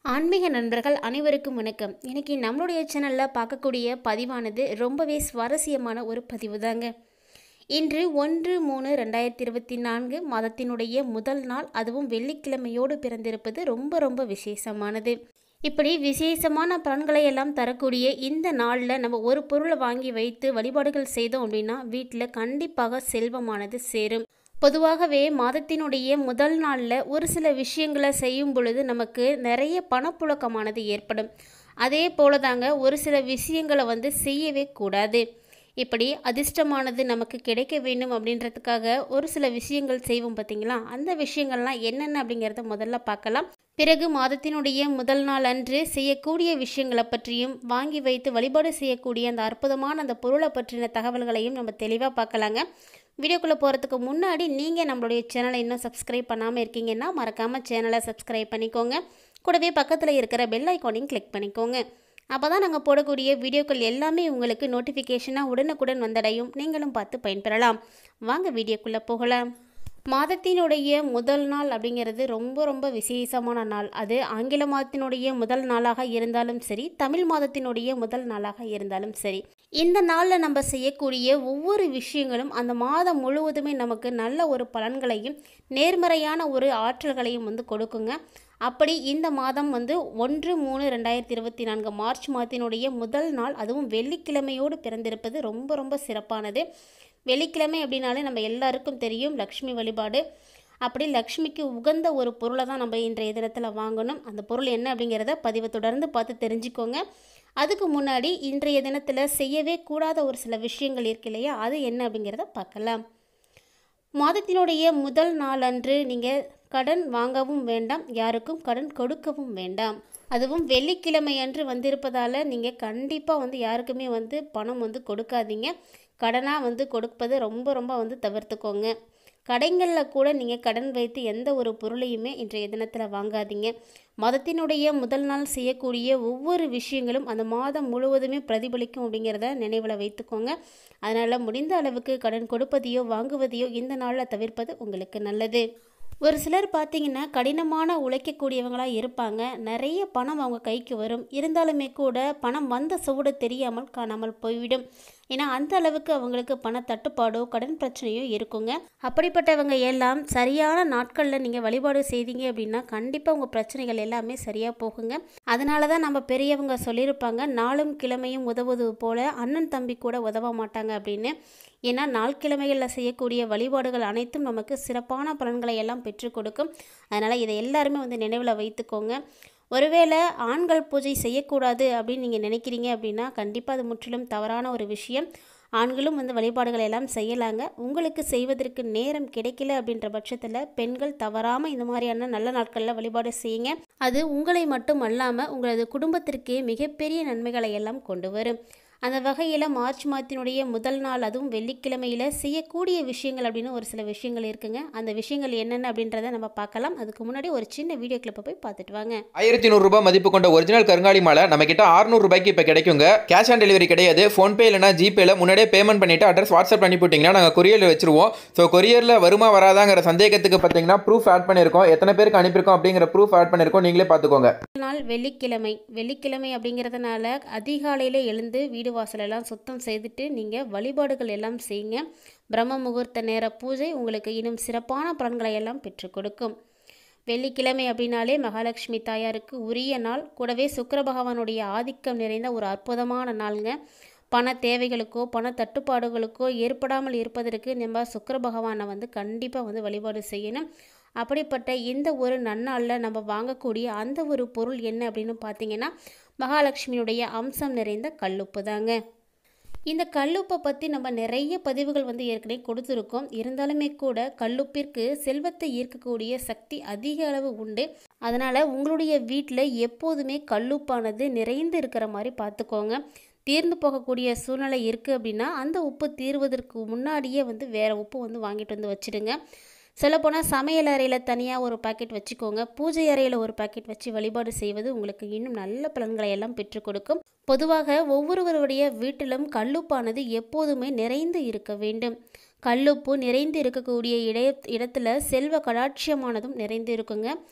ஆன்மீக நண்பர்கள் அனைவருக்கும் வணக்கம். இன்னைக்கு நம்மளுடைய சேனலில் பார்க்கக்கூடிய பதிவானது ரொம்பவே சுவாரஸ்யமான ஒரு பதிவு தாங்க. இன்று 1/3/2024 மாதத்தினுடைய முதல் நாள், அதுவும் வெள்ளிக்கிழமையோடு பிறந்திருப்பது ரொம்ப விசேஷமானது. இப்படி விசேஷமான பலன்களை எல்லாம் தரக்கூடிய இந்த நாளில் நம்ம ஒரு பொருளை வாங்கி வைத்து வழிபாடுகள் செய்தோம் அப்படின்னா வீட்டில் கண்டிப்பாக செல்வமானது சேரும். பொதுவாகவே மாதத்தினுடைய முதல் நாளில் ஒரு சில விஷயங்களை செய்யும் பொழுது நமக்கு நிறைய பணப்புழக்கமானது ஏற்படும். அதே போல தாங்க ஒரு சில விஷயங்களை செய்யவே கூடாது. இப்படி அதிர்ஷ்டமானது நமக்கு கிடைக்க வேண்டும் அப்படின்றதுக்காக ஒரு சில விஷயங்கள் செய்வோம் பார்த்தீங்களா? அந்த விஷயங்கள்லாம் என்னென்ன அப்படிங்கிறத முதல்ல பார்க்கலாம். பிறகு மாதத்தினுடைய முதல் நாள் அன்று செய்யக்கூடிய விஷயங்களை பற்றியும் வாங்கி வைத்து வழிபாடு செய்யக்கூடிய அந்த அற்புதமான அந்த பொருளை பற்றின தகவல்களையும் நம்ம தெளிவாக பார்க்கலாங்க. வீடியோக்குள்ளே போகிறதுக்கு முன்னாடி நீங்கள் நம்மளுடைய சேனலை இன்னும் சப்ஸ்கிரைப் பண்ணாமல் இருக்கீங்கன்னா மறக்காமல் சேனலை சப்ஸ்கிரைப் பண்ணிக்கோங்க. கூடவே பக்கத்தில் இருக்கிற பெல் ஐக்கானையும் கிளிக் பண்ணிக்கோங்க. அப்போ தான் நாங்கள் போடக்கூடிய வீடியோக்கள் எல்லாமே உங்களுக்கு நோட்டிஃபிகேஷனாக உடனுக்குடன் வந்தடையும். நீங்களும் பார்த்து பயன்பெறலாம். வாங்க வீடியோக்குள்ளே போகலாம். மாதத்தினுடைய முதல் நாள் அப்படிங்கிறது ரொம்ப விசேஷமான நாள். அது ஆங்கில மாதத்தினுடைய முதல் நாளாக இருந்தாலும் சரி, தமிழ் மாதத்தினுடைய முதல் நாளாக இருந்தாலும் சரி, இந்த நாளில் நம்ம செய்யக்கூடிய ஒவ்வொரு விஷயங்களும் அந்த மாதம் முழுவதுமே நமக்கு நல்ல ஒரு பலன்களையும் நேர்மறையான ஒரு ஆற்றல்களையும் கொடுக்குங்க. அப்படி இந்த மாதம் 1/3/2024 மார்ச் மாதத்தினுடைய முதல் நாள், அதுவும் வெள்ளிக்கிழமையோடு பிறந்திருப்பது ரொம்ப சிறப்பானது. வெள்ளிக்கிழமை அப்படின்னாலே நம்ம எல்லாருக்கும் தெரியும் லக்ஷ்மி வழிபாடு. அப்படி லக்ஷ்மிக்கு உகந்த ஒரு பொருளை தான் நம்ம இன்றைய தினத்தில் வாங்கணும். அந்த பொருள் என்ன அப்படிங்கிறத பதிவை தொடர்ந்து பார்த்து தெரிஞ்சுக்கோங்க. அதுக்கு முன்னாடி இன்றைய தினத்தில் செய்யவே கூடாத ஒரு சில விஷயங்கள் இருக்கு இல்லையா, அது என்ன அப்படிங்கிறத பார்க்கலாம். மாதத்தினுடைய முதல் நாள் அன்று நீங்கள் கடன் வாங்கவும் வேண்டாம், யாருக்கும் கடன் கொடுக்கவும் வேண்டாம். அதுவும் வெள்ளிக்கிழமை அன்று வந்திருப்பதால் நீங்கள் கண்டிப்பாக யாருக்குமே பணம் கொடுக்காதீங்க. கடனாக கொடுப்பதை ரொம்ப தவிர்த்துக்கோங்க. கடைகளில் கூட நீங்கள் கடன் வைத்து எந்த ஒரு பொருளையுமே இன்றைய தினத்தில் வாங்காதீங்க. மாதத்தினுடைய முதல் நாள் செய்யக்கூடிய ஒவ்வொரு விஷயங்களும் அந்த மாதம் முழுவதுமே பிரதிபலிக்கும் அப்படிங்கிறத நினைவில் வைத்துக்கோங்க. அதனால் முடிந்த அளவுக்கு கடன் கொடுப்பதையோ வாங்குவதையோ இந்த நாளில் தவிர்ப்பது உங்களுக்கு நல்லது. ஒரு சிலர் பார்த்தீங்கன்னா கடினமான உழைக்கக்கூடியவங்களாக இருப்பாங்க. நிறைய பணம் அவங்க கைக்கு வரும். இருந்தாலுமே கூட பணம் வந்த சுவடு தெரியாமல் காணாமல் போய்விடும். ஏன்னா அந்த அளவுக்கு அவங்களுக்கு பண தட்டுப்பாடோ கடன் பிரச்சனையோ இருக்குங்க. அப்படிப்பட்டவங்க எல்லாம் சரியான நாட்களில் நீங்கள் வழிபாடு செய்தீங்க அப்படின்னா கண்டிப்பாக உங்கள் பிரச்சனைகள் எல்லாமே சரியாக போகுங்க. அதனால தான் நம்ம பெரியவங்க சொல்லியிருப்பாங்க, நாளும் கிழமையும் உதவுவது போல அண்ணன் தம்பி கூட உதவ மாட்டாங்க அப்படின்னு. ஏன்னா நாள் கிழமைகளில் செய்யக்கூடிய வழிபாடுகள் அனைத்தும் நமக்கு சிறப்பான பலன்களை எல்லாம் பெற்றுக் கொடுக்கும். அதனால் இதை எல்லாருமே நினைவில் வைத்துக்கோங்க. ஒருவேளை ஆண்கள் பூஜை செய்யக்கூடாது அப்படின்னு நீங்கள் நினைக்கிறீங்க அப்படின்னா கண்டிப்பாக அது முற்றிலும் தவறான ஒரு விஷயம். ஆண்களும் வழிபாடுகளை எல்லாம் செய்யலாங்க. உங்களுக்கு செய்வதற்கு நேரம் கிடைக்கல அப்படின்ற பட்சத்தில் பெண்கள் தவறாமல் இந்த மாதிரியான நல்ல நாட்களில் வழிபாடு செய்யுங்க. அது உங்களை மட்டும் அல்லாமல் உங்களது குடும்பத்திற்கே மிகப்பெரிய நன்மைகளை எல்லாம் கொண்டு வரும். அந்த வகையில் மார்ச் மாதத்தினுடைய முதல் நாள், அதுவும் வெள்ளிக்கிழமையில் செய்யக்கூடிய விஷயங்கள் அப்படின்னு ஒரு சில விஷயங்கள் இருக்குங்க. அந்த விஷயங்கள் என்னென்ன அப்படின்றத நம்ம பார்க்கலாம். அதுக்கு முன்னாடி ஒரு சின்ன வீடியோ கிளிப்பை போய் பார்த்துட்டு வாங்க. 1100 ரூபாய் மதிப்பு கொண்ட ஒரிஜினல் கருங்காலி மாலை நம்ம கிட்ட 600 ரூபாய்க்கு இப்போ கிடைக்குங்க. கேஷ் ஆன் டெலிவரி கிடையாது. ஃபோன்பே இல்லைனா ஜிபேல முன்னாடியே பேமெண்ட் பண்ணிட்டு அட்ரஸ் வாட்ஸ்அப் பண்ணி போட்டிங்கன்னா நாங்கள் கொரியரில் வச்சிருவோம். ஸோ கொரியரில் வருமா வராதாங்கிற சந்தேகத்துக்கு பார்த்தீங்கன்னா ப்ரூஃப் ஆட் பண்ணியிருக்கோம். எத்தனை பேருக்கு அனுப்பியிருக்கோம் அப்படிங்கிற ப்ரூஃப் ஆட் பண்ணியிருக்கோம். நீங்களே பார்த்துக்கோங்க. நாள் வெள்ளிக்கிழமை அப்படிங்கிறதுனால அதிகாலையில் எழுந்து வீடு வாசலெல்லாம் சுத்தம் செய்துட்டு நீங்கள் வழிபாடுகள் எல்லாம் செய்யுங்க. பிரம்ம முகூர்த்த நேர பூஜை உங்களுக்கு இன்னும் சிறப்பான பலன்களை எல்லாம் பெற்றுக் கொடுக்கும். வெள்ளிக்கிழமை அப்படின்னாலே மகாலட்சுமி தாயாருக்கு உரிய நாள். கூடவே சுக்கிர பகவானுடைய ஆதிக்கம் நிறைந்த ஒரு அற்புதமான நாளுங்க. பண தேவைகளுக்கோ பண தட்டுப்பாடுகளுக்கோ ஏற்படாமல் இருப்பதற்கு நம்ம சுக்கிர பகவானை கண்டிப்பாக வழிபாடு செய்யணும். அப்படிப்பட்ட இந்த ஒரு நன்னாளில் நம்ம வாங்கக்கூடிய அந்த ஒரு பொருள் என்ன அப்படின்னு பார்த்தீங்கன்னா மகாலட்சுமியுடைய அம்சம் நிறைந்த கல்லுப்பு தாங்க. இந்த கல்லுப்பை பற்றி நம்ம நிறைய பதிவுகள் ஏற்கனவே கொடுத்துருக்கோம். இருந்தாலுமே கூட கல்லுப்பிற்கு செல்வத்தை ஈர்க்கக்கூடிய சக்தி அதிக அளவு உண்டு. அதனால் உங்களுடைய வீட்டில் எப்போதுமே கல்லுப்பானது நிறைந்து இருக்கிற மாதிரி பார்த்துக்கோங்க. தீர்ந்து போகக்கூடிய சூழ்நிலை இருக்குது அப்படின்னா அந்த உப்பு தீர்வதற்கு முன்னாடியே வேறு உப்பு வாங்கிட்டு வச்சுடுங்க. சொல்லப்போனால் சமையல் அறையில் தனியாக ஒரு பாக்கெட் வச்சுக்கோங்க. பூஜை அறையில் ஒரு பாக்கெட் வச்சு வழிபாடு செய்வது உங்களுக்கு இன்னும் நல்ல பலன்களை எல்லாம் பெற்றுக் கொடுக்கும். பொதுவாக ஒவ்வொருவருடைய வீட்டிலும் கல்லுப்பானது எப்போதுமே நிறைந்து இருக்க வேண்டும். கல்லுப்பு நிறைந்து இருக்கக்கூடிய இடத்துல செல்வ கடாட்சியமானதும் நிறைந்து இருக்குங்க.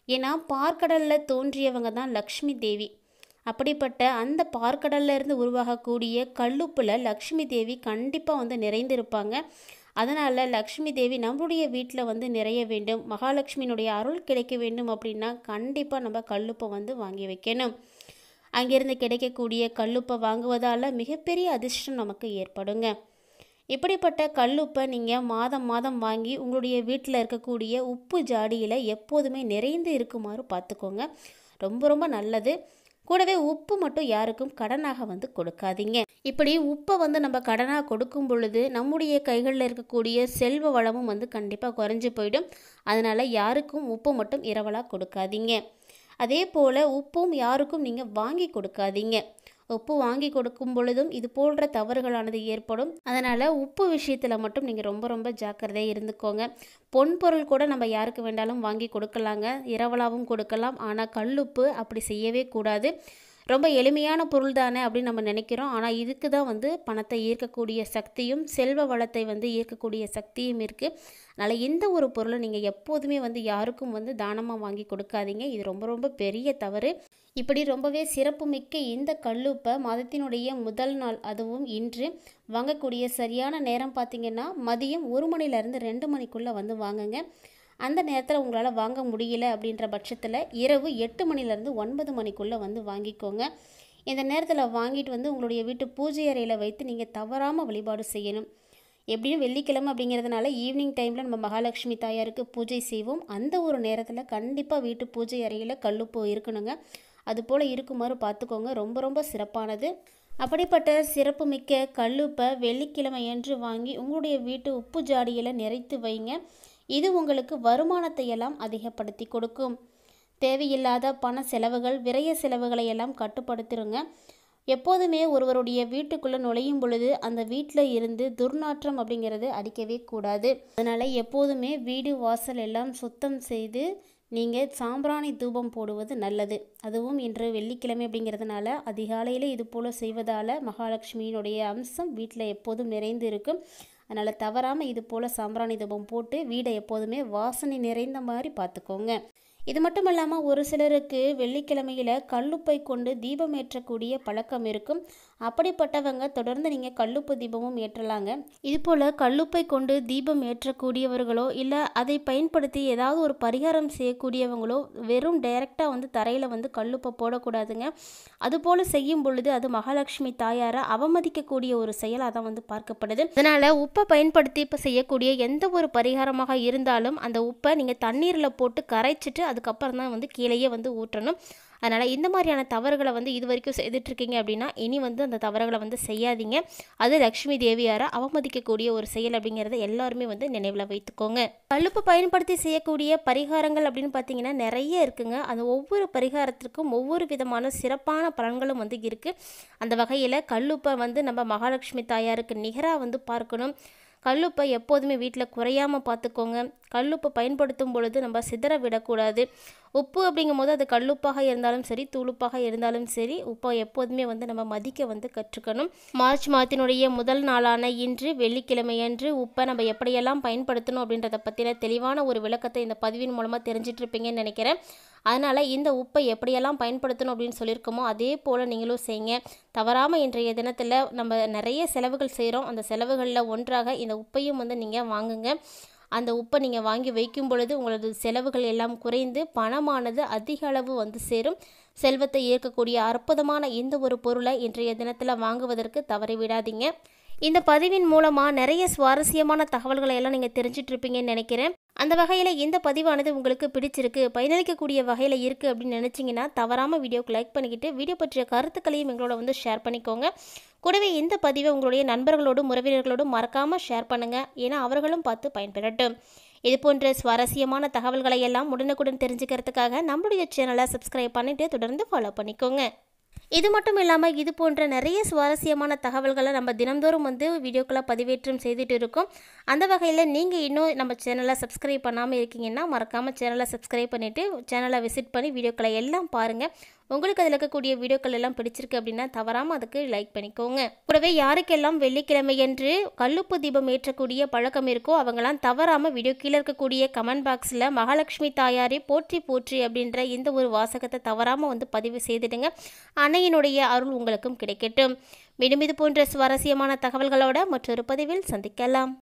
ஏன்னா பார்க்கடலில் தோன்றியவங்க தான் லக்ஷ்மி தேவி. அப்படிப்பட்ட அந்த பார்க்கடல்ல இருந்து உருவாகக்கூடிய கல்லுப்பில் லக்ஷ்மி தேவி கண்டிப்பாக வந்து நிறைந்திருப்பாங்க. அதனால் லக்ஷ்மி தேவி நம்மளுடைய வீட்டில் வந்து நிறைய வேண்டும், மகாலட்சுமியினுடைய அருள் கிடைக்க வேண்டும் அப்படின்னா கண்டிப்பாக நம்ம கல்லுப்பை வந்து வாங்கி வைக்கணும். அங்கேருந்து கிடைக்கக்கூடிய கல்லுப்பை வாங்குவதால் மிகப்பெரிய அதிர்ஷ்டம் நமக்கு ஏற்படுங்க. இப்படிப்பட்ட கல்லுப்பை நீங்கள் மாதம் மாதம் வாங்கி உங்களுடைய வீட்டில் இருக்கக்கூடிய உப்பு ஜாடியில் எப்போதுமே நிறைந்து இருக்குமாறு பார்த்துக்கோங்க. ரொம்ப ரொம்ப நல்லது. கூடவே உப்பு மட்டும் யாருக்கும் கடனாக வந்து கொடுக்காதீங்க. இப்படி உப்பை வந்து நம்ம கடனாக கொடுக்கும் பொழுது நம்முடைய கைகளில் இருக்கக்கூடிய செல்வ வளமும் வந்து கண்டிப்பாக குறைஞ்சி போயிடும். அதனால் யாருக்கும் உப்பு மட்டும் இரவலாக கொடுக்காதீங்க. அதே போல் உப்பும் யாருக்கும் நீங்கள் வாங்கி கொடுக்காதீங்க. உப்பு வாங்கி கொடுக்கும் பொழுதும் இது போன்ற தவறுகளானது ஏற்படும். அதனால் உப்பு விஷயத்தில் மட்டும் நீங்கள் ரொம்ப ரொம்ப ஜாக்கிரதையாக இருந்துக்கோங்க. பொன்பொருள் கூட நம்ம யாருக்கு வேண்டாலும் வாங்கி கொடுக்கலாங்க, இரவலாகவும் கொடுக்கலாம். ஆனால் கல்லுப்பு அப்படி செய்யவே கூடாது. ரொம்ப எளிமையான பொருள் தானே அப்படின்னு நம்ம நினைக்கிறோம். ஆனால் இதுக்கு தான் வந்து பணத்தை ஈர்க்கக்கூடிய சக்தியும் செல்வ வளத்தை வந்து ஈர்க்கக்கூடிய சக்தியும் இருக்குது. அதனால் இந்த ஒரு பொருளை நீங்கள் எப்போதுமே வந்து யாருக்கும் வந்து தானமாக வாங்கி கொடுக்காதீங்க. இது ரொம்ப ரொம்ப பெரிய தவறு. இப்படி ரொம்பவே சிறப்புமிக்க இந்த கல்லுப்பை மாதத்தினுடைய முதல் நாள், அதுவும் இன்று வாங்கக்கூடிய சரியான நேரம் பார்த்திங்கன்னா மதியம் 1 மணிலேருந்து 2 மணிக்குள்ளே வந்து வாங்குங்க. அந்த நேரத்தில் உங்களால் வாங்க முடியல அப்படின்ற பட்சத்தில் இரவு 8 மணிலேருந்து 9 மணிக்குள்ளே வந்து வாங்கிக்கோங்க. இந்த நேரத்தில் வாங்கிட்டு வந்து உங்களுடைய வீட்டு பூஜை அறையில் வைத்து நீங்கள் தவறாமல் வழிபாடு செய்யணும். எப்படியும் வெள்ளிக்கிழமை அப்படிங்கிறதுனால ஈவினிங் டைமில் நம்ம மகாலட்சுமி தாயாருக்கு பூஜை செய்வோம். அந்த ஒரு நேரத்தில் கண்டிப்பாக வீட்டு பூஜை அறையில் கல்லுப்பு இருக்கணுங்க. அதுபோல் இருக்குமாறு பார்த்துக்கோங்க. ரொம்ப ரொம்ப சிறப்பானது. அப்படிப்பட்ட சிறப்புமிக்க கல்லுப்பை வெள்ளிக்கிழமை என்று வாங்கி உங்களுடைய வீட்டு உப்பு ஜாடியில் நிறைத்து வைங்க. இது உங்களுக்கு வருமானத்தை எல்லாம் அதிகப்படுத்தி கொடுக்கும். தேவையில்லாத பண செலவுகள், விரய செலவுகளை எல்லாம் கட்டுப்படுத்திடுங்க. எப்போதுமே ஒருவருடைய வீட்டுக்குள்ளே நுழையும் பொழுது அந்த வீட்டில் இருந்து துர்நாற்றம் அப்படிங்கிறது அடிக்கவே கூடாது. அதனால் எப்போதுமே வீடு வாசல் எல்லாம் சுத்தம் செய்து நீங்கள் சாம்பிராணி தூபம் போடுவது நல்லது. அதுவும் இன்று வெள்ளிக்கிழமை அப்படிங்கிறதுனால அதிகாலையில் இது போல் செய்வதால் மகாலட்சுமியினுடைய அம்சம் வீட்டில் எப்போதும் நிறைந்து இருக்கும். அதனால் தவறாமல் இது போல் சாம்பிராணி தூபம் போட்டு வீடை எப்போதுமே வாசனை நிறைந்த மாதிரி பார்த்துக்கோங்க. இது மட்டும் இல்லாமல் ஒரு சிலருக்கு வெள்ளிக்கிழமையில் கல்லுப்பை கொண்டு தீபம் ஏற்றக்கூடிய பழக்கம் இருக்கும். அப்படிப்பட்டவங்க தொடர்ந்து நீங்கள் கல்லுப்பு தீபமும் ஏற்றலாங்க. இதுபோல் கல்லுப்பை கொண்டு தீபம் ஏற்றக்கூடியவர்களோ இல்லை அதை பயன்படுத்தி ஏதாவது ஒரு பரிகாரம் செய்யக்கூடியவங்களோ வெறும் டைரெக்டாக வந்து தரையில் வந்து கல்லுப்பை போடக்கூடாதுங்க. அதுபோல் செய்யும் பொழுது அது மகாலட்சுமி தாயாரை அவமதிக்கக்கூடிய ஒரு செயலாக தான் வந்து பார்க்கப்படுது. அதனால் உப்பை பயன்படுத்தி இப்போ செய்யக்கூடிய எந்த ஒரு பரிகாரமாக இருந்தாலும் அந்த உப்பை நீங்கள் தண்ணீரில் போட்டு கரைச்சிட்டு அதுக்கப்புறம் தான் வந்து கீழேயே வந்து ஊற்றணும். அதனால் இந்த மாதிரியான தவறுகளை வந்து இது வரைக்கும் செய்துட்ருக்கீங்க அப்படின்னா இனி வந்து அந்த தவறுகளை வந்து செய்யாதீங்க. அது லக்ஷ்மி தேவியாரை அவமதிக்கக்கூடிய ஒரு செயல் அப்படிங்கிறத எல்லாருமே வந்து நினைவில் வைத்துக்கோங்க. கல்லுப்பு பயன்படுத்தி செய்யக்கூடிய பரிகாரங்கள் அப்படின்னு பார்த்தீங்கன்னா நிறைய இருக்குங்க. அது ஒவ்வொரு பரிகாரத்திற்கும் ஒவ்வொரு விதமான சிறப்பான பலன்களும் வந்து இருக்குது. அந்த வகையில் கல்லுப்பை வந்து நம்ம மகாலட்சுமி தாயாருக்கு நிகராக வந்து பார்க்கணும். கல்லுப்பை எப்போதுமே வீட்டில் குறையாமல் பார்த்துக்கோங்க. கல்லுப்பை பயன்படுத்தும் பொழுது நம்ம சிதற விடக்கூடாது. உப்பு அப்படிங்கும் போது அது கல்லுப்பாக இருந்தாலும் சரி, தூளுப்பாக இருந்தாலும் சரி, உப்பை எப்போதுமே வந்து நம்ம மதிக்க வந்து கற்றுக்கணும். மார்ச் மாதத்தினுடைய முதல் நாளான இன்று வெள்ளிக்கிழமை அன்று உப்பை நம்ம எப்படியெல்லாம் பயன்படுத்தணும் அப்படின்றத பற்றின தெளிவான ஒரு விளக்கத்தை இந்த பதிவின் மூலமாக தெரிஞ்சிட்டு இருப்பீங்கன்னு நினைக்கிறேன். அதனால் இந்த உப்பை எப்படியெல்லாம் பயன்படுத்தணும் அப்படின்னு சொல்லியிருக்கோமோ அதே போல் நீங்களும் செய்யுங்க. தவறாமல் இன்றைய தினத்தில் நம்ம நிறைய செலவுகள் செய்கிறோம். அந்த செலவுகளில் ஒன்றாக இந்த உப்பையும் வந்து நீங்கள் வாங்குங்க. அந்த உப்பை நீங்கள் வாங்கி வைக்கும் பொழுது உங்களது செலவுகள் எல்லாம் குறைந்து பணமானது அதிக அளவு வந்து சேரும். செல்வத்தை ஈர்க்கக்கூடிய அற்புதமான இந்த ஒரு பொருளை இன்றைய தினத்தில் வாங்குவதற்கு தவறிவிடாதீங்க. இந்த பதிவின் மூலமாக நிறைய சுவாரஸ்யமான தகவல்களை எல்லாம் நீங்கள் தெரிஞ்சிட்டு இருப்பீங்கன்னு நினைக்கிறேன். அந்த வகையில் இந்த பதிவானது உங்களுக்கு பிடிச்சிருக்கு, பயனளிக்கக்கூடிய வகையில் இருக்குது அப்படின்னு நினச்சிங்கன்னா தவறாமல் வீடியோக்கு லைக் பண்ணிக்கிட்டு வீடியோ பற்றிய கருத்துக்களையும் எங்களோட வந்து ஷேர் பண்ணிக்கோங்க. கூடவே இந்த பதிவை உங்களுடைய நண்பர்களோடும் உறவினர்களோடும் மறக்காமல் ஷேர் பண்ணுங்கள். ஏன்னா அவர்களும் பார்த்து பயன்பெறட்டும். இது போன்ற சுவாரஸ்யமான தகவல்களை எல்லாம் உடனுக்குடன் தெரிஞ்சுக்கிறதுக்காக நம்மளுடைய சேனலை சப்ஸ்கிரைப் பண்ணிவிட்டு தொடர்ந்து ஃபாலோ பண்ணிக்கோங்க. இது மட்டும் இல்லாமல் இது போன்ற நிறைய சுவாரஸ்யமான தகவல்களை நம்ம தினந்தோறும் வந்து வீடியோக்களை பதிவேற்றம் செய்துட்டு இருக்கோம். அந்த வகையில் நீங்கள் இன்னும் நம்ம சேனலை சப்ஸ்கிரைப் பண்ணாமல் இருக்கீங்கன்னா மறக்காமல் சேனலை சப்ஸ்கிரைப் பண்ணிவிட்டு சேனலை விசிட் பண்ணி வீடியோக்களை எல்லாம் பாருங்கள். உங்களுக்கு அதில் இருக்கக்கூடிய வீடியோக்கள் எல்லாம் பிடிச்சிருக்கு அப்படின்னா தவறாமல் அதுக்கு லைக் பண்ணிக்கோங்க. கூடவே யாருக்கெல்லாம் வெள்ளிக்கிழமை என்று கல்லுப்பு தீபம் ஏற்றக்கூடிய பழக்கம் இருக்கோ அவங்கெல்லாம் தவறாமல் வீடியோ கீழே இருக்கக்கூடிய கமெண்ட் பாக்ஸில் மகாலட்சுமி தாயாரே போற்றி போற்றி அப்படின்ற இந்த ஒரு வாசகத்தை தவறாமல் வந்து பதிவு செய்துடுங்க. அன்னையினுடைய அருள் உங்களுக்கும் கிடைக்கட்டும். மீண்டும் இது போன்ற சுவாரஸ்யமான தகவல்களோட மற்றொரு பதிவில் சந்திக்கலாம்.